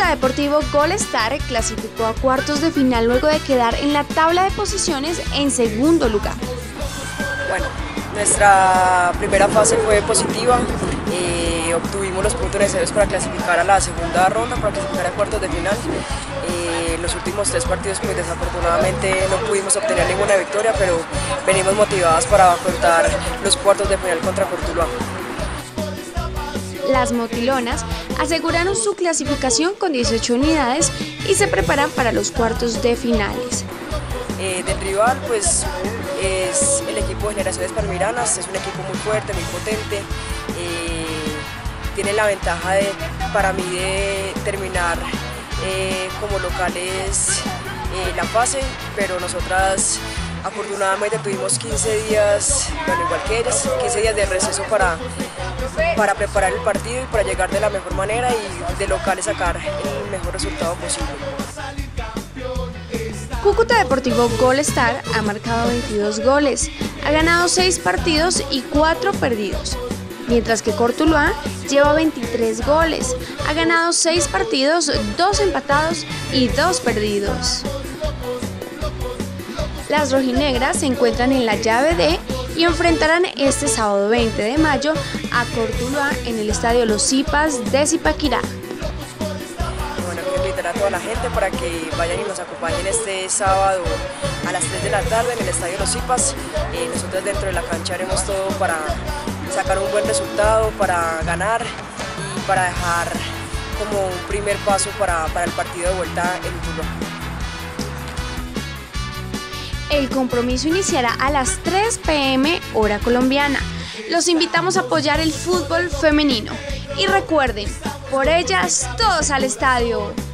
Deportivo Gol Star clasificó a cuartos de final luego de quedar en la tabla de posiciones en segundo lugar. Bueno, nuestra primera fase fue positiva, obtuvimos los puntos necesarios para clasificar a la segunda ronda, para clasificar a cuartos de final. Los últimos 3 partidos pues desafortunadamente no pudimos obtener ninguna victoria, pero venimos motivadas para afrontar los cuartos de final contra Cortuluá. Las motilonas aseguraron su clasificación con 18 unidades y se preparan para los cuartos de finales. Del rival pues es el equipo de Generaciones Palmiranas, es un equipo muy fuerte, muy potente, tiene la ventaja para mí de terminar como locales la fase, pero nosotras afortunadamente tuvimos 15 días, bueno, igual que ellas, 15 días de receso para preparar el partido y para llegar de la mejor manera y de locales sacar el mejor resultado posible. Cúcuta Deportivo Gol Star ha marcado 22 goles, ha ganado 6 partidos y 4 perdidos, mientras que Cortuluá lleva 23 goles, ha ganado 6 partidos, 2 empatados y 2 perdidos. Las rojinegras se encuentran en la llave D y enfrentarán este sábado 20 de mayo a Cortuluá en el estadio Los Zipas de Zipaquirá. Bueno, quiero invitar a toda la gente para que vayan y nos acompañen este sábado a las 3 de la tarde en el estadio Los Zipas. Nosotros dentro de la cancha haremos todo para sacar un buen resultado, para ganar y para dejar como un primer paso para el partido de vuelta en Tuluá. El compromiso iniciará a las 3 p.m. hora colombiana. Los invitamos a apoyar el fútbol femenino. Y recuerden, por ellas todos al estadio.